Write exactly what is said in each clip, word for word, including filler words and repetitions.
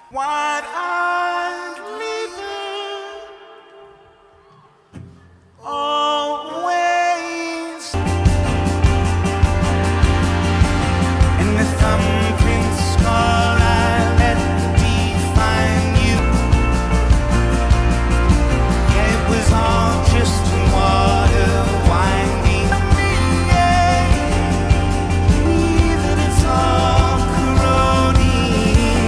Wide-eyed leader, always, and the thumbprint scar I let define you. Yeah, it was all just water winding me. Yeah, that it's all corroding.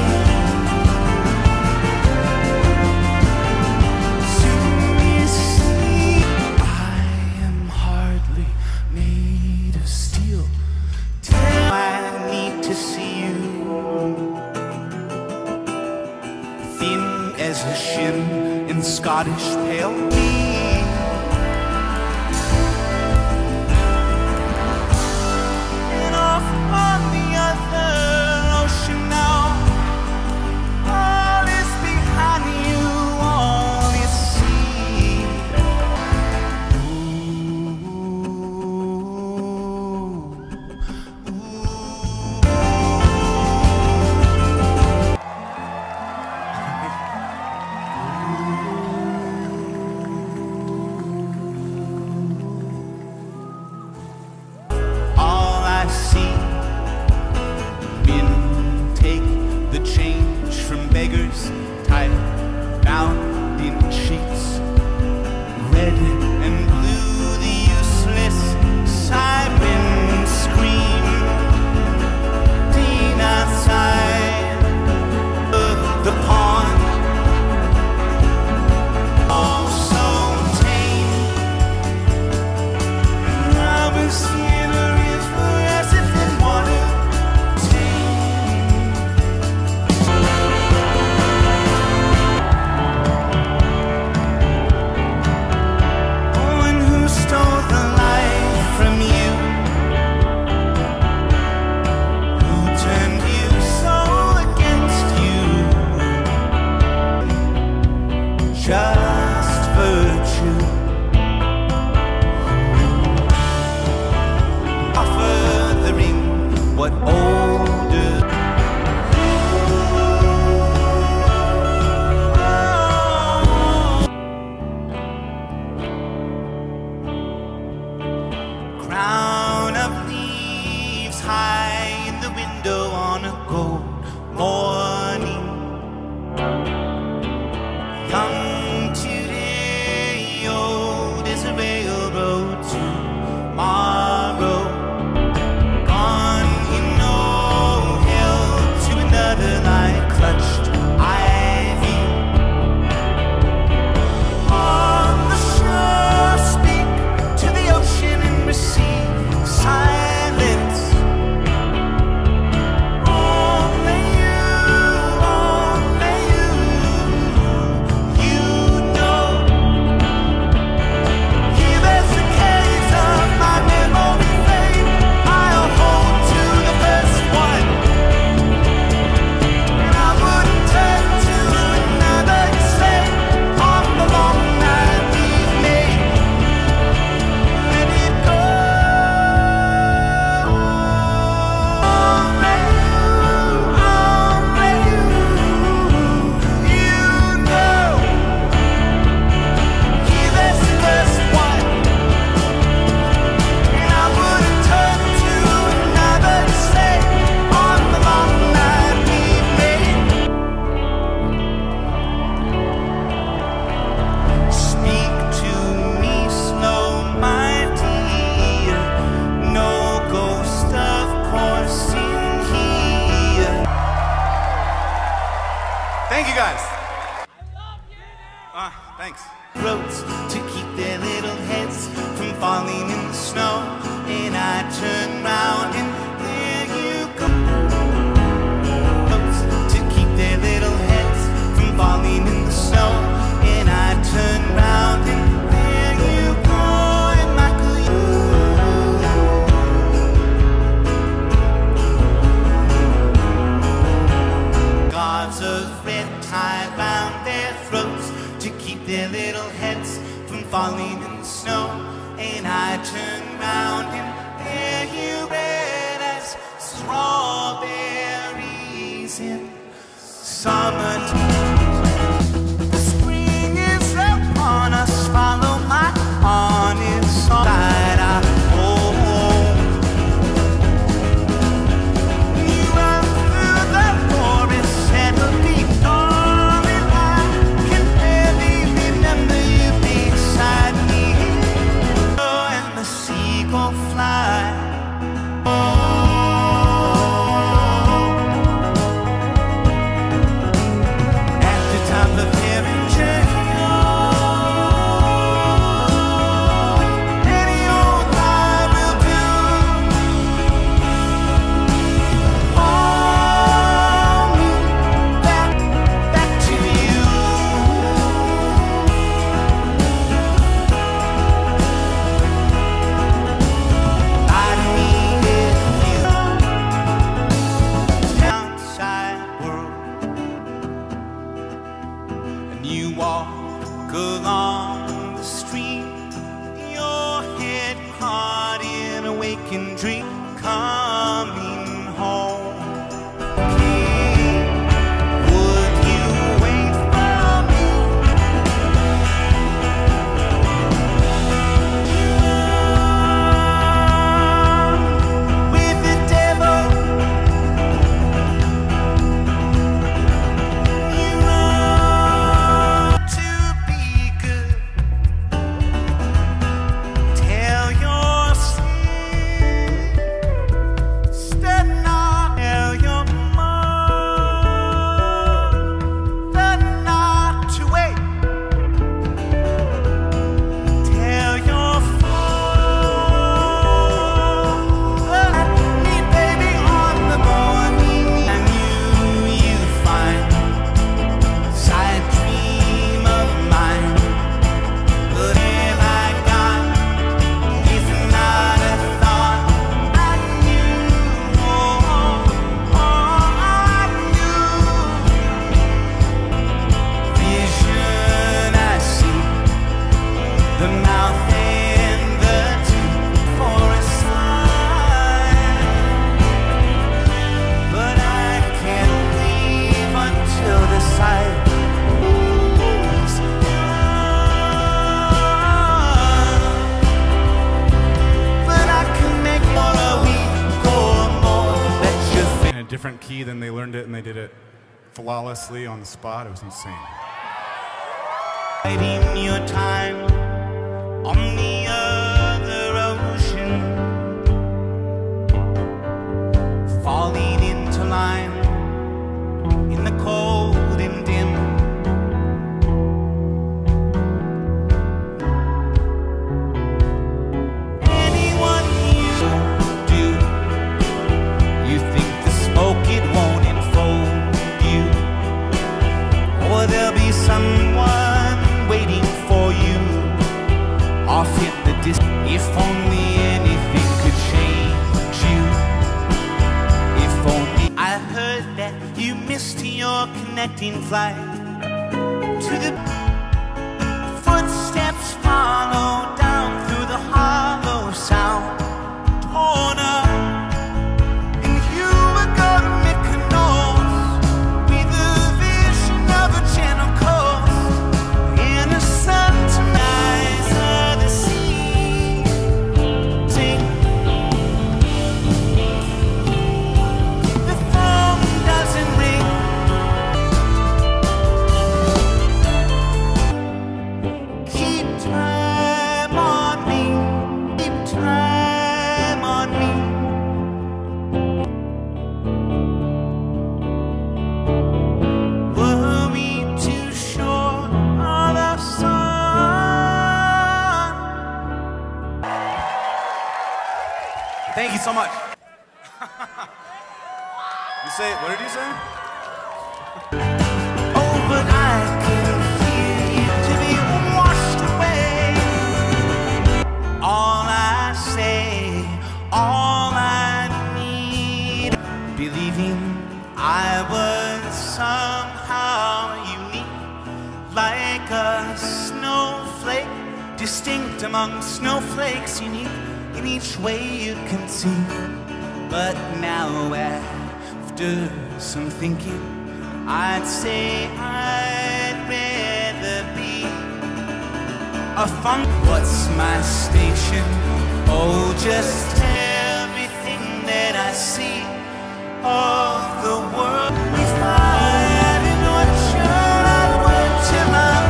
Seriously, I am hardly made of steel. Tell I need to see you. Thin as a shin in Scottish pale tea. And off on the other ocean now, all is behind you, all is sea. All I see, men take the change from beggars, tied bound in sheets, red and blue, the useless siren scream. Dean outside of the pond, all so tame. I was in a river as if in water, tame. Oh, and who stole the life from you? Who turned you so against you? Just virtue. Offer the ring, what older? Crown of leaves high in the window on a gold morning. Young today, old as a railroad tomorrow. Gone in no hell to another like clutched ivy. On the shore, speak to the ocean and receive silence. Only you, only you, you know. Here there's the caves of my memory fade. I'll hold to the first one, and I wouldn't turn to another to say on the long night we've made. Let it go. Only you, only you, you know. Here there's the first one, and I wouldn't turn to another to say on the long night we've made. Speak to me slow, my dear. No ghost, of course, in here. Thank you, guys. Ah, thanks. Ropes to keep their little heads from falling in the snow, and I turn round and there you go. Ropes to keep their little heads from falling in the snow, and I turn round and there you go. And Michael, you guards of red tie round their throats to keep their little heads from falling in the snow, and I turn round and there you red as strawberries in summertime. The spring is upon us, follow my honest side. I home. You run through the forest, settle me, darling. I can barely remember you beside me. Oh, and the seagull fly. You walk along the street, your head caught in a waking dream, coming home. Hey, would you wait for me? You run with the devil. You run to be good. Tell your sin. Step not. Tell your mother not to wait. Tell your father me, baby, on the morning and you, you find side dream of mine. But if I got is not a thought, I knew, oh, oh, I knew. Vision I see, the mouth and the teeth for a sign. But I can't leave until the sight moves on. But I can make more a week or more. Let you think. In a different key than they learned it, and they did it flawlessly on the spot. It was insane. Waiting your time on the other ocean, falling into line in the cold and dim. Anyone you do, you think the smoke it won't enfold you, or there'll be someone waiting for you off in the distance. If only anything could change you. If only I heard that you missed your connecting flight to the footsteps follow down through the hollow sound, torn up. And you were gonna make a noise with a vision of a gentle coast, innocent eyes of the sea. Sing. The phone doesn't ring. Keep time on me. Keep time on me. Were we too short of the sun? Thank you so much. You say, what did you say? Oh, but I can hear you to be washed away. All I say, all I need, believing I was somehow unique, like a snowflake, distinct among snowflakes, unique in each way you can see. But now after some thinking, I'd say I'd rather be a fun. What's my station? Oh, just everything that I see of the world. If I had an orchard, I'd work till I'm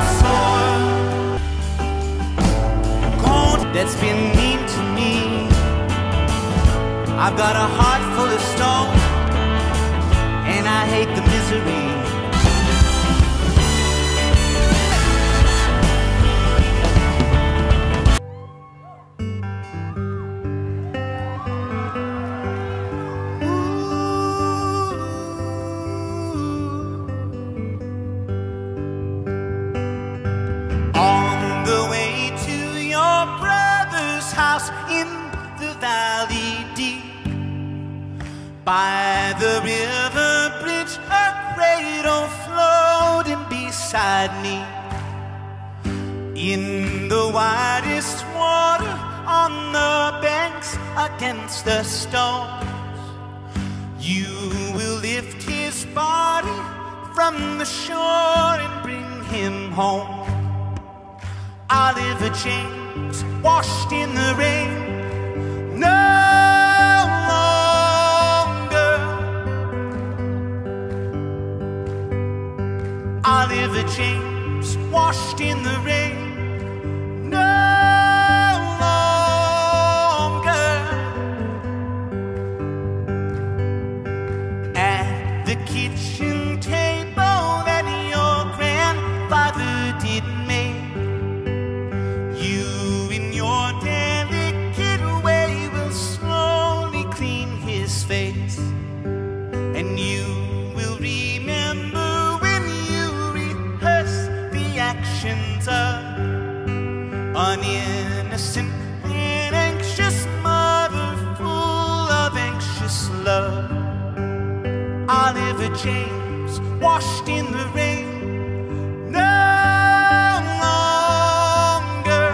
sore. Gold that's been mean to me. I've got a heart full of stone, and I hate the misery. On the way to your brother's house in the valley deep, by the river bridge, a cradle floating beside me. In the widest water, on the banks, against the stones, you will lift his body from the shore and bring him home. Oliver James, washed in the rain, no longer. Oliver James, washed in the rain, no longer. At the kitchen table that your grandfather did make, you in your delicate way will slowly clean his face, and you will remember when you rehearse the actions of an innocent and anxious mother full of anxious love. Oliver James, washed in the rain, no longer.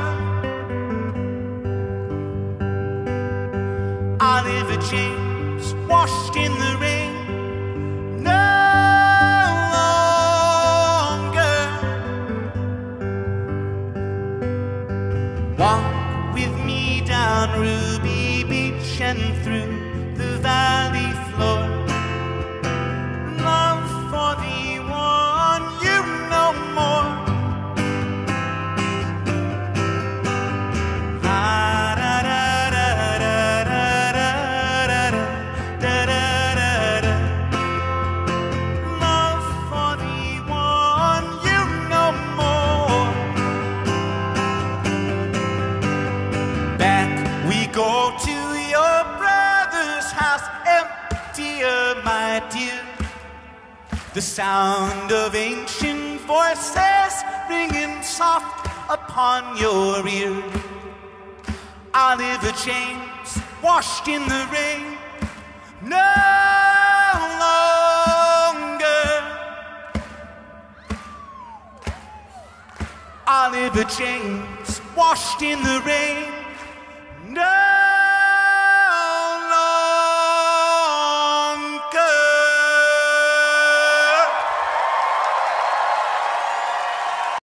Oliver James, washed in the rain, no longer. Walk with me down Ruby Beach and through the valley floor. Love for the one you know more. Love for the one you know more. Back we go to your brother's house, emptier, my dear. The sound of ancient voices ringing soft upon your ear. Oliver James, washed in the rain, no longer. Oliver James, washed in the rain, no